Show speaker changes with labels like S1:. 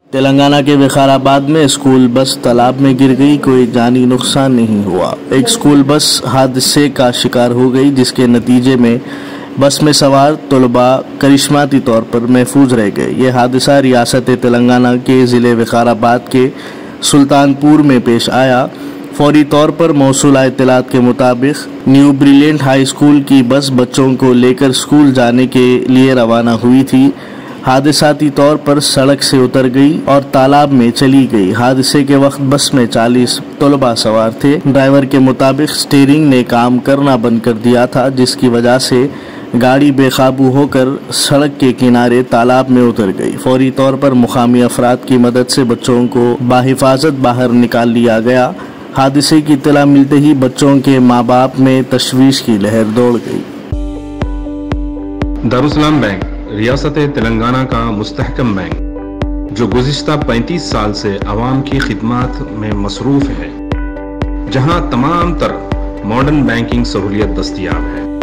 S1: تلنگانہ کے وقار آباد میں اسکول بس تالاب میں گر گئی، کوئی جانی نقصان نہیں ہوا۔ ایک اسکول بس حادثے کا شکار ہو گئی، جس کے نتیجے میں بس میں سوار طلباء کرشماتی طور پر محفوظ رہ گئے۔ یہ حادثہ ریاست تلنگانہ کے ضلع وقار آباد کے سلطان پور میں پیش آیا۔ فوری طور پر موصولہ اطلاعات کے مطابق نیو بریلینٹ ہائی اسکول کی بس بچوں کو لے کر اسکول جانے کے لیے روانہ ہوئی تھی۔ حادثاتی طور پر سڑک سے اتر گئی اور تالاب میں چلی گئی۔ حادثے کے وقت بس میں 40 طلباء سوار تھے۔ ڈرائیور کے مطابق اسٹیئرنگ نے کام کرنا بند کر دیا تھا، جس کی وجہ سے گاڑی بے قابو ہو کر سڑک کے کنارے تالاب میں اتر گئی۔ فوری طور پر مقامی افراد کی مدد سے بچوں کو بحفاظت باہر نکال لیا گیا۔ حادثے کی اطلاع ملتے ہی بچوں کے ماں باپ میں تشویش کی لہر دوڑ گئی۔
S2: دارالسلام بینک ریاست تلنگانہ کا مستحکم بینک، جو گزشتہ 35 سال سے عوام کی خدمات میں مصروف ہے، جہاں تمام تر ماڈرن بینکنگ سہولیت دستیاب ہے۔